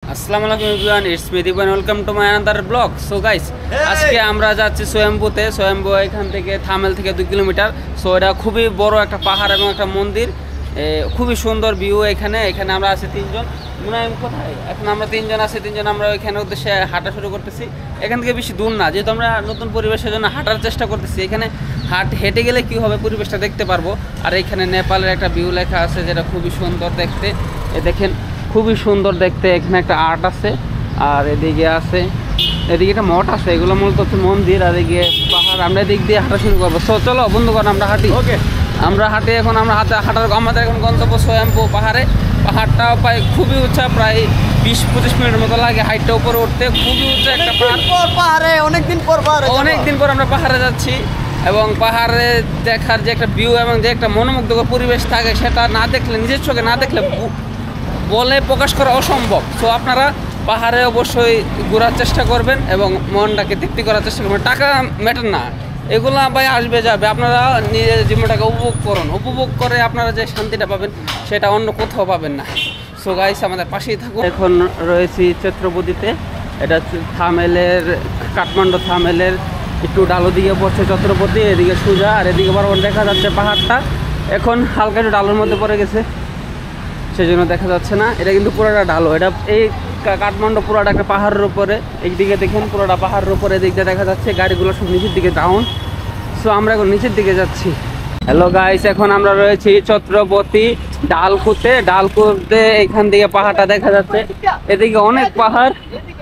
আসসালামু আলাইকুম everyone, it's me Dipan, welcome to my another blog. So guys, আজকে আমরা যাচ্ছি সোয়াম্বুতে। সোয়াম্বু এখান থেকে থামেল থেকে 2 কিলোমিটার। সো এটা খুবই বড় একটা পাহাড় এবং একটা মন্দির, খুবই সুন্দর ভিউ। এখানে আমরা আছি 3 জন। মুনাইম কোথায়? এখন আমরা 3 জন আছি, 3 জন আমরা ওইখানে উদ্দেশ্যে হাঁটা শুরু করতেছি। এখান থেকে বেশি দূর না, যেহেতু আমরা নতুন পরিবেশের জন্য হাঁটার চেষ্টা করতেছি। এখানে হেঁটে গেলে কী হবে, পরিবেশটা দেখতে পারবো। আর এখানে নেপালের একটা ভিউ লেখা আছে, যেটা খুবই সুন্দর দেখতে। দেখেন, খুবই সুন্দর দেখতে। এখানে একটা আর্ট আছে, আর এদিকে একটা মঠ আছে। এগুলো মূলত হচ্ছে মন্দির, আর এদিকে পাহাড়। আমরা এদিক দিয়ে হাঁটা শুরু করবো। সো চলো বন্ধুগণ, আমরা হাঁটি। ওকে, আমরা হাঁটি। এখন আমরা আমাদের এখন গন্তব্য সোয়াম্বু পাহাড়ে। পাহাড়টা প্রায় খুবই উঁচা, প্রায় 20-25 মিনিটের মতো লাগে হাইটটা উপরে উঠতে। খুবই উঁচা একটা পাহাড়ে অনেকদিন পর আমরা পাহাড়ে যাচ্ছি। এবং পাহাড়ে দেখার যে একটা ভিউ এবং যে একটা মনোমুগ্ধকর পরিবেশ থাকে, সেটা না দেখলে, নিজের চোখে না দেখলে বলে প্রকাশ করা অসম্ভব। সো আপনারা পাহাড়ে অবশ্যই ঘোরার চেষ্টা করবেন এবং মনটাকে তৃপ্তি করার চেষ্টা করবেন। টাকা ম্যাটার না, এগুলো ভাই আসবে যাবে। আপনারা নিজের জীবনটাকে উপভোগ করে আপনারা যে শান্তিটা পাবেন, সেটা অন্য কোথাও পাবেন না। সো গাইস, আমাদের পাশেই থাকুন। এখন রয়েছি ছত্রপতিতে। এটা কাঠমান্ডু থামেলের একটু ডালো দিকে পড়ছে ছত্রপতি, এদিকে সোজা, আর এদিকে বরাবর দেখা যাচ্ছে পাহাড়টা। এখন হালকা একটু ডালোর মধ্যে পড়ে গেছে, সেই জন্য দেখা যাচ্ছে না। এটা কিন্তু পুরোটা ঢালো। এটা এই কাঠমান্ডু পুরোটা একটা পাহাড়ের উপরে। এইদিকে দেখেন, পুরোটা পাহাড়ের উপরে। এদিকটা দেখা যাচ্ছে গাড়িগুলো সব নিচের দিকে ডাউন। সো আমরা এখন নিচের দিকে যাচ্ছি। হ্যালো গাইস, এখন আমরা রয়েছি ছত্রপতি ডালকুতে। এখান থেকে পাহাড়টা দেখা যাচ্ছে। এদিকে অনেক পাহাড়।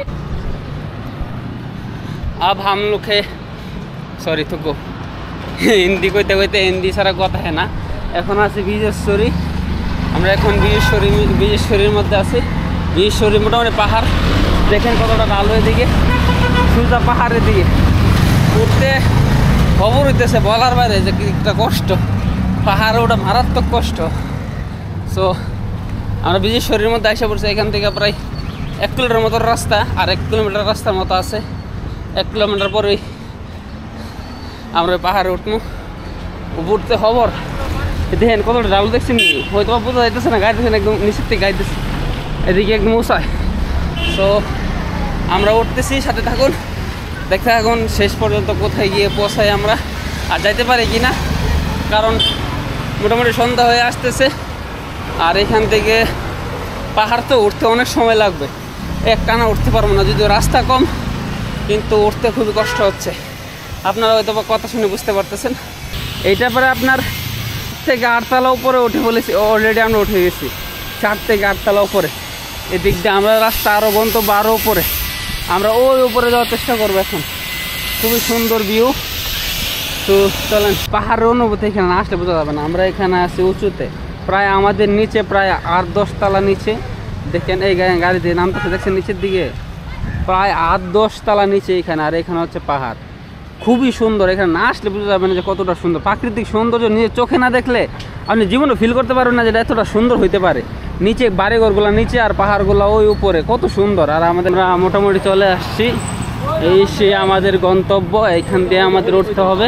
अब हम लोग সরি থুকো হিন্দি কইতে হিন্দি ছাড়া কথা হয় না। এখন আছি বিজেশ্বরী। আমরা এখন বিজেশ্বরীর মধ্যে আছি। বিজেশ্বরী মোটামুটি পাহাড় দেখেন কতটা ডালো। এদিকে সোজা পাহাড়ের দিকে উঠতে খবর হইতেছে বলার বাইরে, যে একটা কষ্ট। পাহাড়ে ওটা মারাত্মক কষ্ট। সো আমরা বিজেশ্বরীর মধ্যে এসে পড়ছি। এখান থেকে প্রায় 1 কিলোমিটার মতো রাস্তা, আর 1 কিলোমিটার রাস্তার মতো আছে। 1 কিলোমিটার পরেই আমরা ওই পাহাড়ে উঠতে খবর। দেখেন কতটা ডাল দেখছেন, হয়তো বোঝা যাইতেছে না। গাড়ি একদম নিচের থেকে গাইতেছে, এদিকে একদম উঁচায়। সো আমরা উঠতেছি, সাথে থাকুন, দেখতে থাকুন শেষ পর্যন্ত কোথায় গিয়ে পৌঁছাই আমরা, আর যাইতে পারি কি না। কারণ মোটামুটি সন্ধ্যা হয়ে আসতেছে, আর এখান থেকে পাহাড় তো উঠতে অনেক সময় লাগবে। একটানা উঠতে পারবো না, যদিও রাস্তা কম, কিন্তু উঠতে খুবই কষ্ট হচ্ছে। আপনারা হয়তো কথা শুনে বুঝতে পারতেছেন। এইটা পরে আপনার থেকে 8 তলা উপরে উঠে বলেছি, অলরেডি আমরা উঠে গেছি 4 থেকে 8 তলা উপরে। এদিক দিয়ে আমরা রাস্তা আরও গন্তব্য আরও উপরে। আমরা ওই উপরে যাওয়ার চেষ্টা করবো। এখন খুবই সুন্দর ভিউ। তো চলেন, পাহাড়ের অনুভূতি এখানে না আসলে বোঝা যাবে না। আমরা এখানে আছি উঁচুতে, প্রায় আমাদের নিচে প্রায় 8-10 তলা নিচে। দেখেন এই গাড়ি দিয়ে নামতেছে, দেখছেন নিচের দিকে প্রায় 8-10 তলা নিচে এখানে। আর এখানে হচ্ছে পাহাড়, খুবই সুন্দর। এখানে না আসলে বুঝতে যাবে না যে কতটা সুন্দর। প্রাকৃতিক সৌন্দর্য নিজের চোখে না দেখলে আপনি জীবনে ফিল করতে পারবেন না যেটা এতটা সুন্দর হইতে পারে। নিচে বাড়িঘরগুলো নিচে, আর পাহাড়গুলো ওই উপরে, কত সুন্দর। আর আমরা মোটামুটি চলে আসছি। এই সে আমাদের গন্তব্য। এইখান দিয়ে আমাদের উঠতে হবে।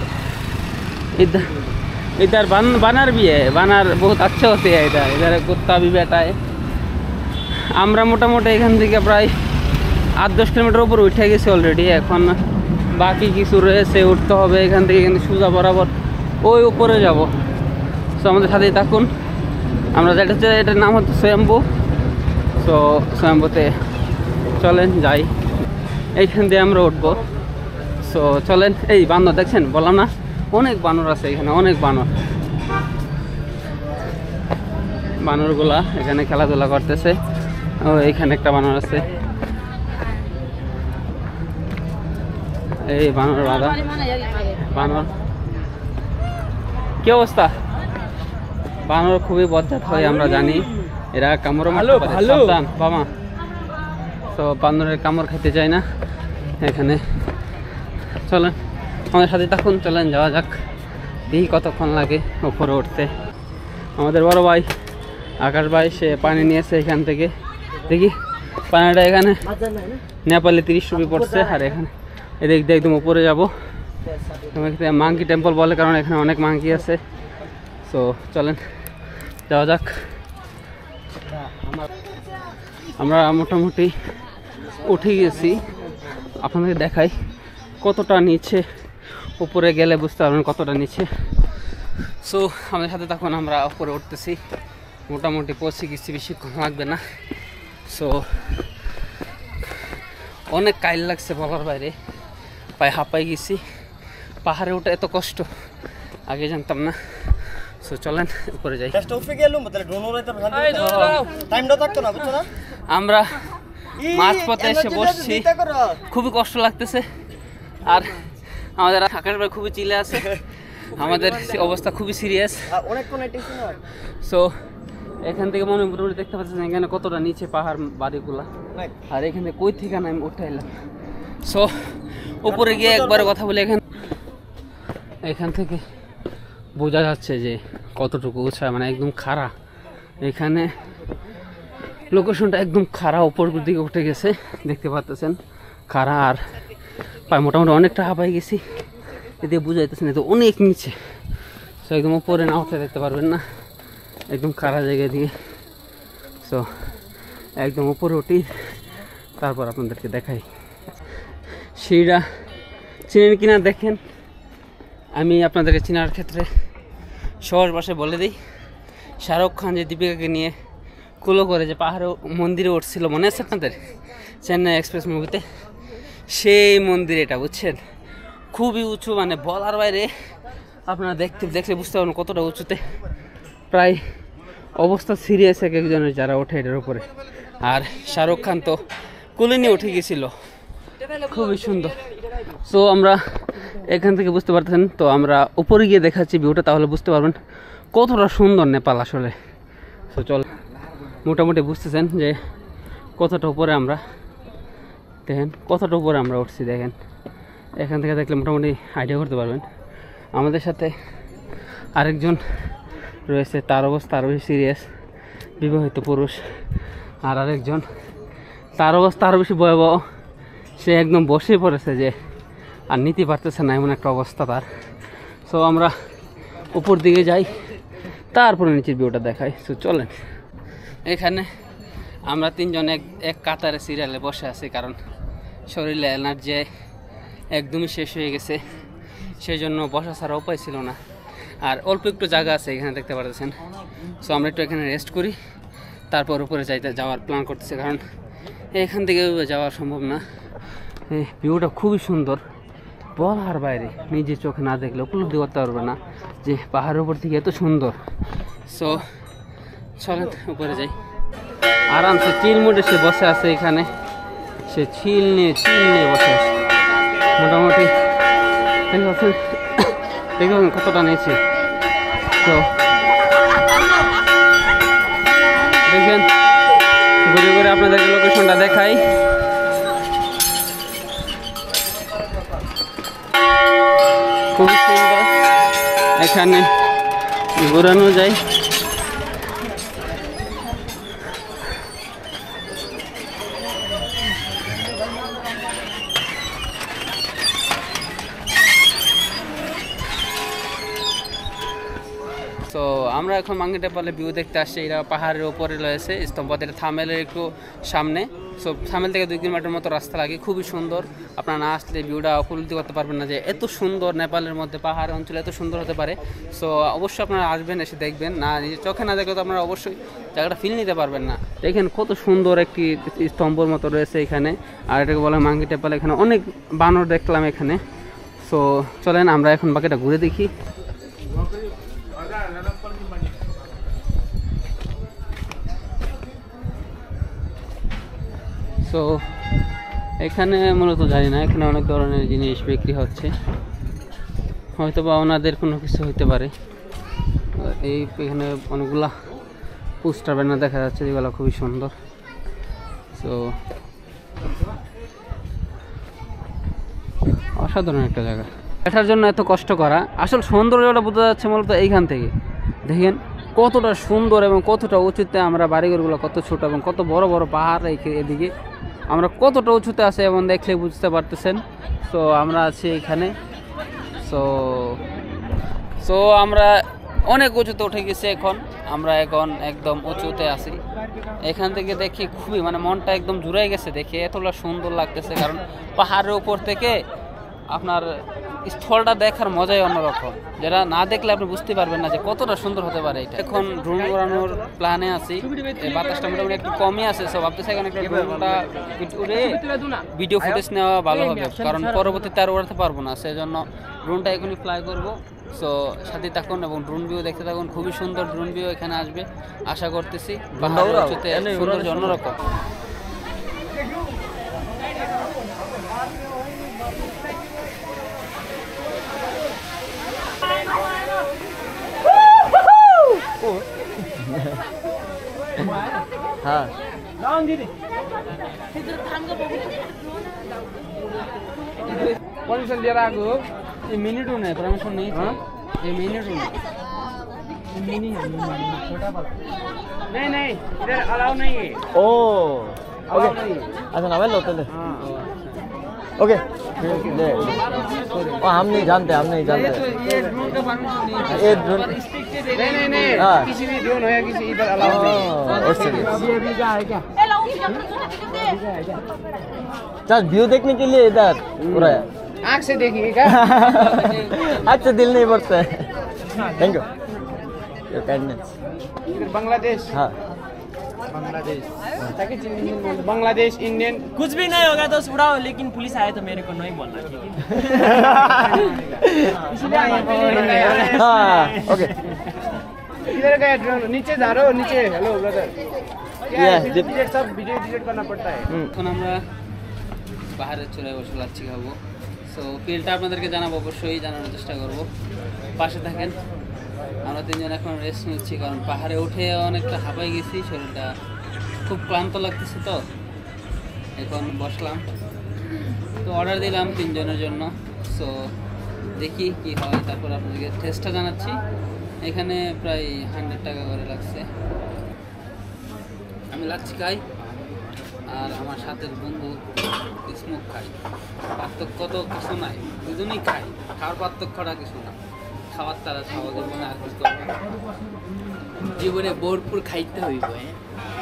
इधर বানার বিয়ে বানার বহুত আচ্ছা হতে হয়। ইধার কুত্তা ভি বেটা है। আমরা মোটামুটি এখান থেকে প্রায় 8-10 কিলোমিটার উপরে উঠে গেছি অলরেডি। এখন বাকি কিছু রয়েছে, উঠতে হবে। এখান থেকে কিন্তু সোজা বরাবর ওই উপরে যাব। সো আমাদের সাথেই থাকুন। আমরা এটার নাম হচ্ছে সোয়াম্বু। সো সোয়াম্বুতে চলেন যাই। এইখান দিয়ে আমরা উঠবো। সো চলেন। এই বানর দেখছেন, বললাম না অনেক বানর আছে এখানে, অনেক বানরগুলা এখানে খেলাধুলা করতেছে। ও এইখানে একটা বানর আছে, এই বানর বাঁধা। বানর কি অবস্থা? বানর খুবই বজ্জাত হয়, আমরা জানি। এরা কামড় সাবধান বাবা। তো বানরের কামড় খেতে চায় না এখানে। চলেন আমাদের সাথে থাকুন, চলেন যাওয়া যাক। দেখি কতক্ষণ লাগে উপরে উঠতে। আমাদের বড় ভাই আকাশ ভাই, সে পানি নিয়েছে এখান থেকে। দেখি পানিটা এখানে নেপালে 30 রুপি পড়ছে। আর এখানে এদিক দিয়ে একদম উপরে যাবো। মাঙ্কি টেম্পল বলে, কারণ এখানে অনেক মাঙ্কি আছে। সো চলেন যাওয়া যাক। আমরা মোটামুটি উঠে গেছি, আপনাদের দেখাই কতটা নিচে, উপরে গেলে বুঝতে পারবেন কতটা নিচে। সো আমাদের সাথে তখন আমরা উপরে উঠতেছি, মোটামুটি পৌঁছে গেছি, বেশিক্ষণ লাগবে না। সো অনেক কাইল লাগছে বলার বাইরে, পায়ে হাঁপাই গেছি। পাহাড়ে ওঠা এত কষ্ট আগে জানতাম না। সো চলেন উপরে যাই। আমরা মাঝপথে এসে বসছি, খুবই কষ্ট লাগতেছে। আর আমাদের আকাশ ভাই খুবই চিলে আছে, আমাদের অবস্থা খুবই সিরিয়াস। সো এখান থেকে মনে মোটামুটি দেখতে পাচ্ছেন এখানে কতটা নিচে পাহাড় বাড়িগুলা, আর এখান থেকে কই থেকে আমি উঠে এলাম। সো উপরে গিয়ে একবারে কথা বলি। এখান থেকে বোঝা যাচ্ছে যে কতটুকু উঁচা, মানে একদম খাড়া। এখানে লোকেশনটা একদম খাড়া, উপর দিকে উঠে গেছে, দেখতে পাচ্ছেন খাড়া। আর পায়ে মোটামুটি অনেকটা হাঁপাই গেছি, এদিকে বুঝাইতেছেন এত অনেক নিচে। সো একদম উপরে না উঠে দেখতে পারবেন না, একদম খাড়া জায়গা দিয়ে। সো একদম উপরে উঠি, তারপর আপনাদেরকে দেখাই। সিঁড়িটা চিনেন কিনা দেখেন। আমি আপনাদেরকে চেনার ক্ষেত্রে সহজ ভাষায় বলে দিই, শাহরুখ খান যে দীপিকাকে নিয়ে কুলো করে যে পাহাড়ে মন্দিরে উঠছিল, মনে আছে আপনাদের চেন্নাই এক্সপ্রেস মুভিতে? সেই মন্দির এটা, বুঝছেন? খুবই উঁচু, মানে বলার বাইরে। আপনারা দেখলে বুঝতে পারবেন কতটা উঁচুতে। প্রায় অবস্থা সিরিয়াস এক একজনের যারা ওঠে এটার উপরে। আর শাহরুখ খান তো কুলে নিয়ে উঠে গেছিল, খুবই সুন্দর। সো আমরা এখান থেকে বুঝতে পারতেছেন, তো আমরা উপরে গিয়ে দেখাচ্ছি ভিউটা, তাহলে বুঝতে পারবেন কতটা সুন্দর নেপাল আসলে। তো চল, মোটামুটি বুঝতেছেন যে কতটা উপরে আমরা, দেখেন কতটা উপরে আমরা উঠছি। দেখেন এখান থেকে দেখলে মোটামুটি আইডিয়া করতে পারবেন। আমাদের সাথে আরেকজন রয়েছে, তার অবস্থা আরও বেশি সিরিয়াস, বিবাহিত পুরুষ। আর আরেকজন, তার অবস্থা আরও বেশি ভয়াবহ, সে একদম বসে পড়েছে যে আর নিতে পারতেছে না, এমন একটা অবস্থা তার। সো আমরা উপর দিকে যাই, তারপরে নিচের ভিউটা দেখাই। সো চলেন। এখানে আমরা তিনজন এক কাতারে সিরিয়ালে বসে আছি, কারণ শরীরে এনার্জি একদমই শেষ হয়ে গেছে, সেই জন্য বসা ছাড়া উপায় ছিল না। আর অল্প একটু জায়গা আছে এখানে, দেখতে পাচ্ছেন। সো আমরা একটু এখানে রেস্ট করি, তারপর উপরে যাওয়ার প্ল্যান করতেছি, কারণ এখান থেকে যাওয়া সম্ভব না। এই ভিউটা খুবই সুন্দর, বলার বাইরে। নিজের চোখে না দেখলে উপলব্ধি করতে পারবে না যে পাহাড়ের উপর থেকে এত সুন্দর। সো চলেন উপরে যাই। আরামসে চিল মুডে সে বসে আছে এখানে, সে চিল নিয়ে বসে আছে মোটামুটি। দেখুন কতটা নিয়েছে। তো দেখেন, ঘুরে ঘুরে আপনাদেরকে লোকেশনটা দেখাই। খুবই সুন্দর, এখানে ঘোরানো যায়। তো আমরা এখন মাঙ্গি টেম্পলে ভিউ দেখতে আসছি। এরা পাহাড়ের উপরে রয়েছে স্তম্ভত, এটা থামেলের একটু সামনে। সো থামেল থেকে 2 কিলোমিটার মতো রাস্তা লাগে, খুবই সুন্দর। আপনারা না আসলে ভিউটা উপলব্ধি করতে পারবেন না যে এত সুন্দর নেপালের মধ্যে পাহাড় অঞ্চলে এত সুন্দর হতে পারে। সো অবশ্যই আপনারা আসবেন, এসে দেখবেন। না নিজের চোখে না দেখলে তো আপনারা অবশ্যই জায়গাটা ফিল নিতে পারবেন না। দেখেন কত সুন্দর একটি স্তম্ভর মতো রয়েছে এখানে, আর এটাকে বলা হয় মাঙ্গি টেম্পল। এখানে অনেক বানর দেখলাম এখানে। সো চলেন আমরা এখন বাকিটা ঘুরে দেখি। তো এখানে মূলত জানি না, এখানে অনেক ধরনের জিনিস বিক্রি হচ্ছে, হয়তো বা ওনাদের কোনো কিছু হইতে পারে। এখানে অনেকগুলা পোস্টার ব্যানার দেখা যাচ্ছে, যেগুলো খুবই সুন্দর। তো অসাধারণ একটা জায়গা, এটার জন্য এত কষ্ট করা। আসল সৌন্দর্যটা বোঝা যাচ্ছে মূলত এইখান থেকে। দেখেন কতটা সুন্দর এবং কতটা উঁচুতে আমরা বাড়িঘরগুলো, কত ছোট এবং কত বড় বড় পাহাড় এদিকে আমরা কতটা উঁচুতে আছে এবং দেখলে বুঝতে পারতেছেন। সো আমরা আছি এখানে। সো আমরা অনেক উঁচুতে উঠে গেছি এখন। আমরা এখন একদম উঁচুতে আছি। এখান থেকে দেখি খুবই মানে মনটা একদম জুড়ে গেছে দেখে, এতটা সুন্দর লাগতেছে। কারণ পাহাড়ের উপর থেকে আপনার স্থলটা দেখার মজাই অন্যরকম, যেটা না দেখলে আপনি বুঝতে পারবেন না যে কতটা সুন্দর হতে পারে এটা। এখন ড্রোন উড়ানোর প্ল্যানে আছি, বাতাসটা মোটামুটি একটু কমই আছে, সব ভাবতেছে এখন একটা ড্রোনটা উড়ে ভিডিও ফুটেজ নেওয়া ভালো হবে, কারণ পরবর্তীতে আর উড়াতে পারবো না, সেজন্য ড্রোনটা এখনই ফ্লাই করবো। সো সাথে থাকুন এবং ড্রোন ভিউ দেখতে থাকুন, খুবই সুন্দর ড্রোন ভিউ এখানে আসবে আশা করতেছি। পাহাড়ের উঁচুতে সৌন্দর্য অন্যরকম। हाँ परमिशन लिएर आएको हो। ये मिनिट हुने परमिशन नहीं था, ये मिनिट हुने नहीं नहीं इधर अलाउ नहीं है। ओ ओके अच्छा ना लो तो ओके ले ओ हम नहीं जानते ये ड्रोन का परमिशन नहीं है, ये ड्रोन नहीं नहीं हाँ। किसी भी ड्रोन हो या किसी इधर अलाउ नहीं है। ये वीजा है क्या चल व्यू देखने के लिए इधर पूरा है आँख से देखिएगा। अच्छा दिल नहीं पड़ता है थैंक यू योर काइंडनेस इधर बांग्लादेश हाँ बांग्लादेश इंडियन कुछ भी नहीं होगा तो उड़ाओ, लेकिन पुलिस आए तो मेरे को नहीं बोलना, ठीक है? हाँ ओके इधर गया ड्रोन, नीचे जा रहे हो नीचे। हेलो ब्रदर, Yes, डिलीट सब वीडियो डिलीट करना पड़ता है। এখন আমরা পাহাড়ের চূড়ায় বসে লাচ্ছি খাবো। সো ফিলটা আপনাদেরকে জানাবো, অবশ্যই জানানোর চেষ্টা করব, পাশে থাকেন। আমরা তিনজন এখন রেস্ট নিচ্ছি, কারণ পাহাড়ে উঠে অনেকটা হাঁপাই গেছি, শরীরটা খুব ক্লান্ত লাগতেছে। তো এখন বসলাম, তো অর্ডার দিলাম তিনজনের জন্য। সো দেখি কি হয়, তারপর আপনাদেরকে টেস্টটা জানাচ্ছি। এখানে প্রায় 100 টাকা করে লাগছে। আমি লাচ্ছি খাই আর আমার সাথে বন্ধু স্মোক খাই। পার্থক্য তো কিছু নাই, দুজনেই খাই, খাওয়ার পার্থক্যটা কিছু না। খাওয়ার তারা খাওয়া জীবনে আর কিছু করবে না। জীবনে ভরপুর খাইতে হইব।